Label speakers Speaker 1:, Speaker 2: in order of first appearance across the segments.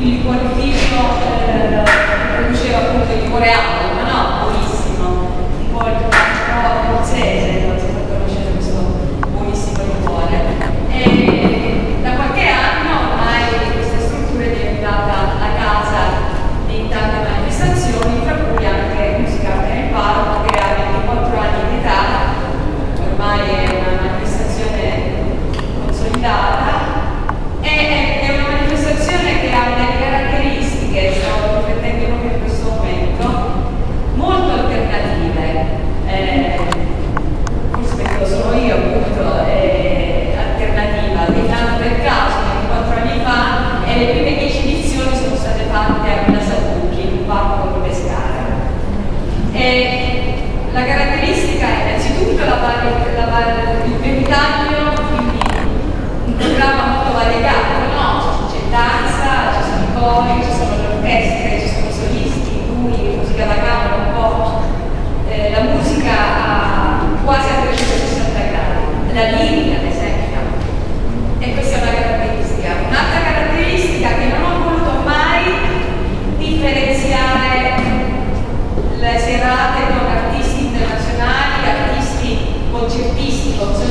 Speaker 1: il liquorificio produceva appunto il liquore alto, ma no, buonissimo, un po' il abruzzese, non so se conoscete questo buonissimo liquore. E da qualche anno ormai questa struttura è diventata la casa di tante manifestazioni, tra cui anche Musica nel Parco, che ha 24 anni di età, ormai è una manifestazione consolidata, e è una manifestazione che ha delle caratteristiche, sto riflettendo proprio in questo momento, molto alternative, forse perché lo sono io appunto, alternativa, tanto per caso, 24 anni fa, e le prime 10 edizioni sono state fatte a Villa Sapucchi, in un parco di Pescara. E la caratteristica è innanzitutto il ventaglio, quindi un programma molto variegato, no? C'è danza, ci sono i cori, ci sono le orchestre, ci sono i solisti, lui, musica da camera, un po' la musica quasi a 360 gradi, la lirica ad esempio, e questa è una caratteristica. Un'altra caratteristica che non ho voluto mai differenziare le serate con artisti internazionali, artisti concertisti,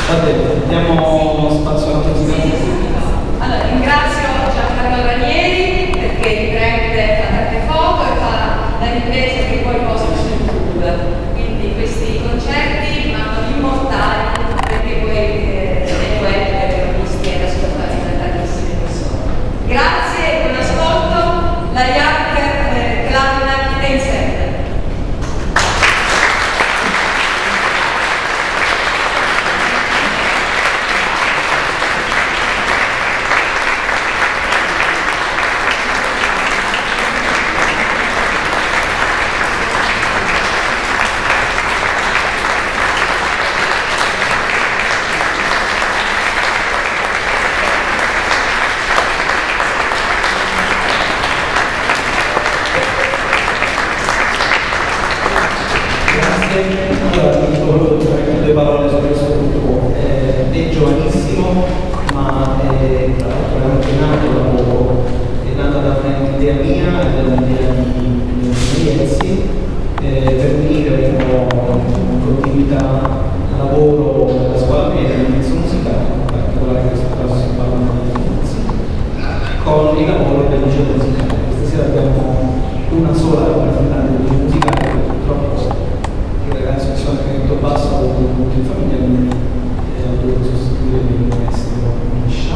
Speaker 2: Va bene, diamo spazio alla Presidente.
Speaker 1: Allora, ringrazio Giancarlo Ranieri perché riprende, fa tante foto e fa la ripresa che poi posta su YouTube. Quindi questi concerti rimangono immortali perché poi nei web vengono visti ed ascoltati da tantissime persone. Grazie e buon ascolto, la Jacker Clan Tenser.
Speaker 2: Allora, dico due parole su questo gruppo. È giovanissimo, ma tra l'altro è anche nato da poco. È nata da un'idea mia e dall'idea di Iezzi per unire un po' in continuità al lavoro della scuola media di indirizzo musicale, in particolare in questo caso si parla di indirizzi, con il lavoro del liceo musicale. Questa sera abbiamo una sola rappresentante del liceo musicale, purtroppo il ragazzo che sono venuto basso ha avuto molto in famiglia, quindi ho dovuto sostituire il maestro Miscia.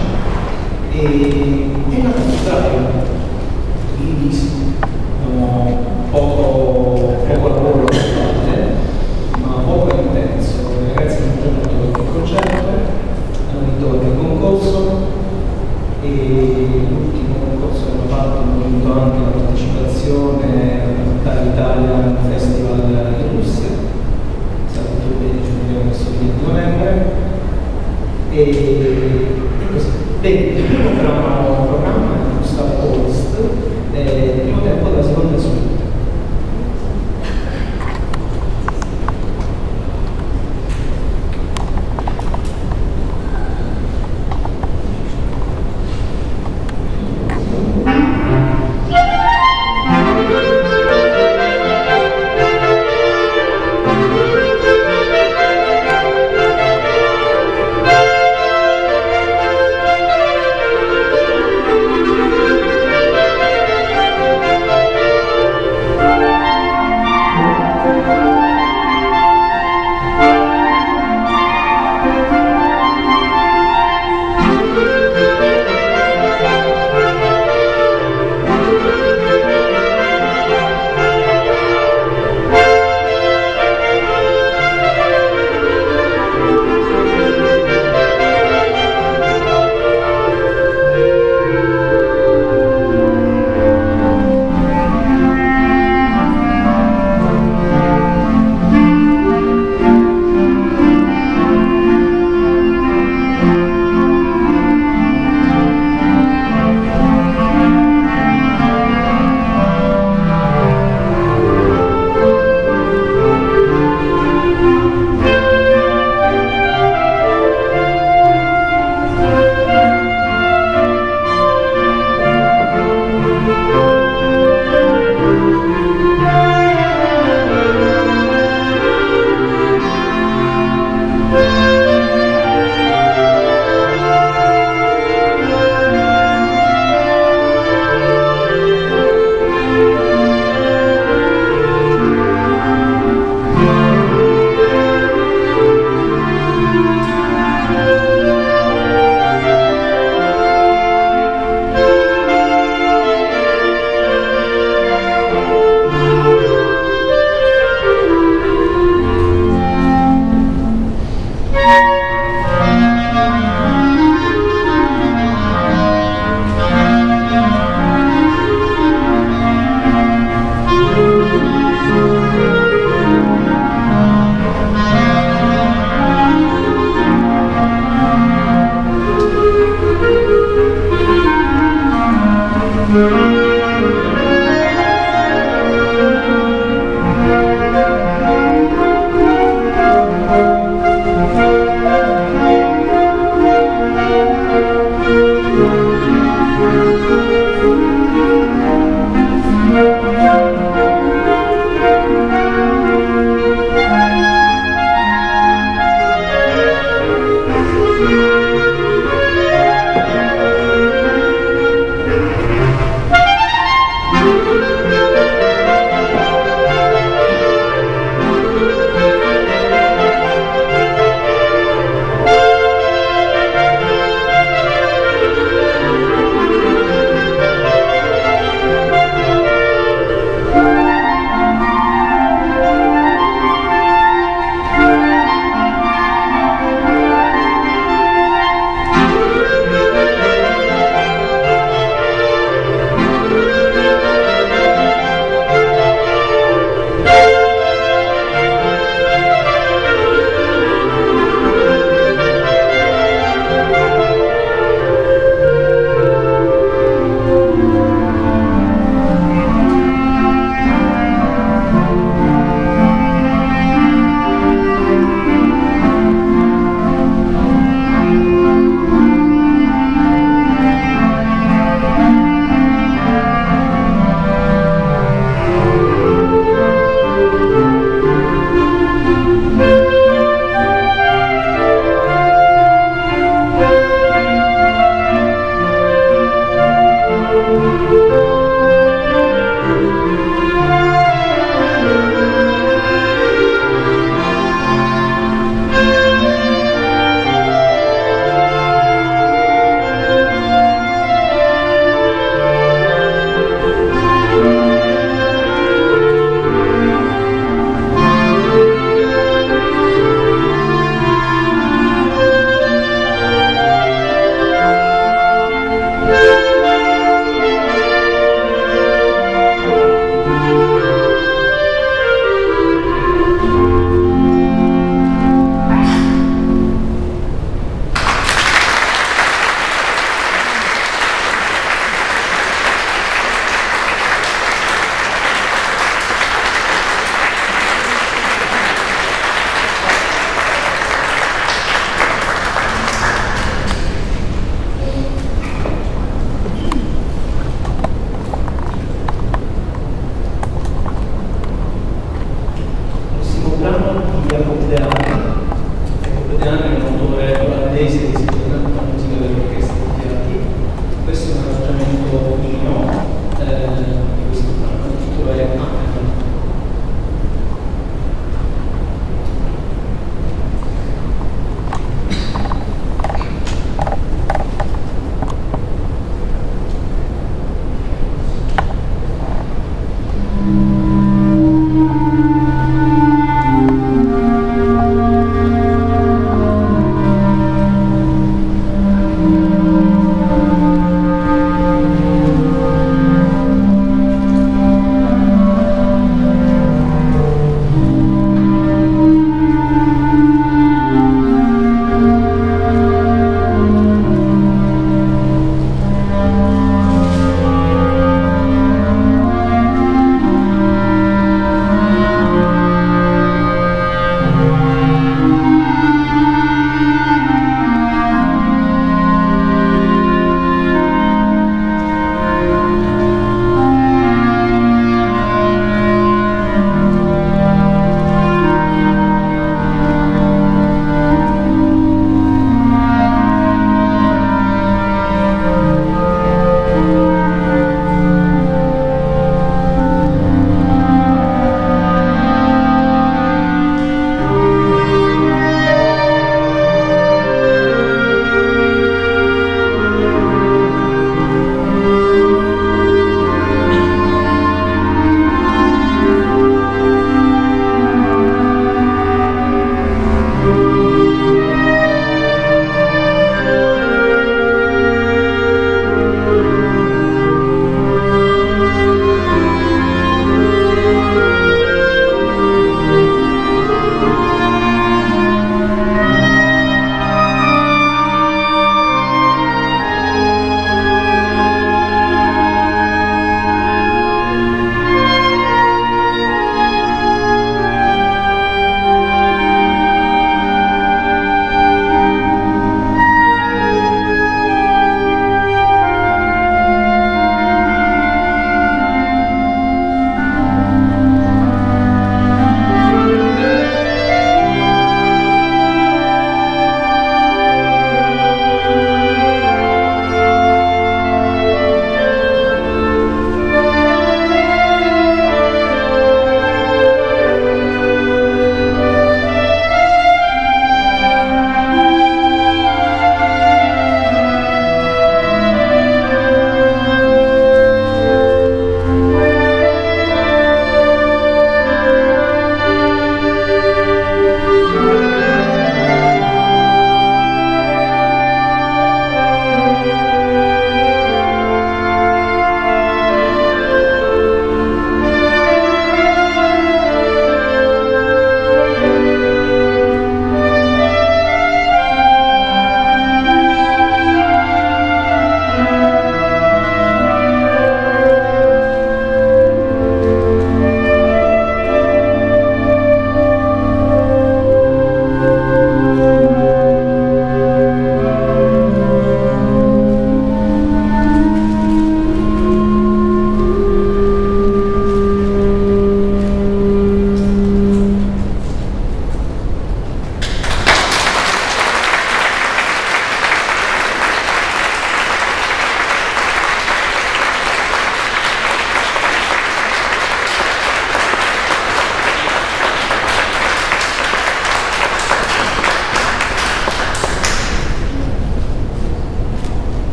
Speaker 2: E è nato a febbraio, bellissimo, poco lavoro da parte, ma poco intenso. I ragazzi hanno già fatto qualche concerto, hanno vinto qualche concorso e l'ultimo concorso che hanno fatto hanno vinto anche la partecipazione all'Italia Festival in Russia. Verso il 20 novembre e così. Bene, il primo programma è Gustavo Post, il primo tempo della seconda suite.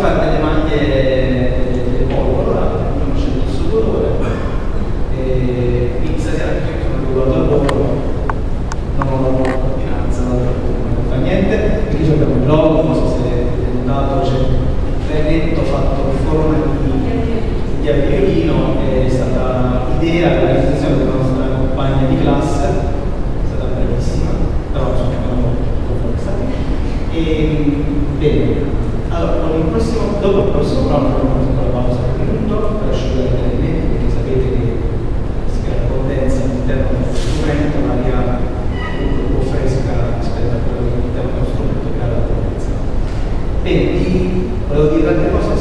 Speaker 2: fare delle maglie polo colorate, abbiamo scelto il suo colore. Quindi stasera che sono arrivato al lavoro, non ho combinanza, non fa niente, perché ci abbiamo il logo, non so se è notato, c'è il trenetto fatto in forma di aviolino, è stata idea della realizzazione della nostra compagna di classe, è stata bellissima, però sono molto complessa. Bene, allora dopo il prossimo round abbiamo fatto la pausa per un minuto per asciugare gli elementi, perché sapete che la condensa all'interno del strumento è un'aria un po' fresca rispetto a quello che all'interno dello strumento che ha la condensa. Bene, volevo dire tante cose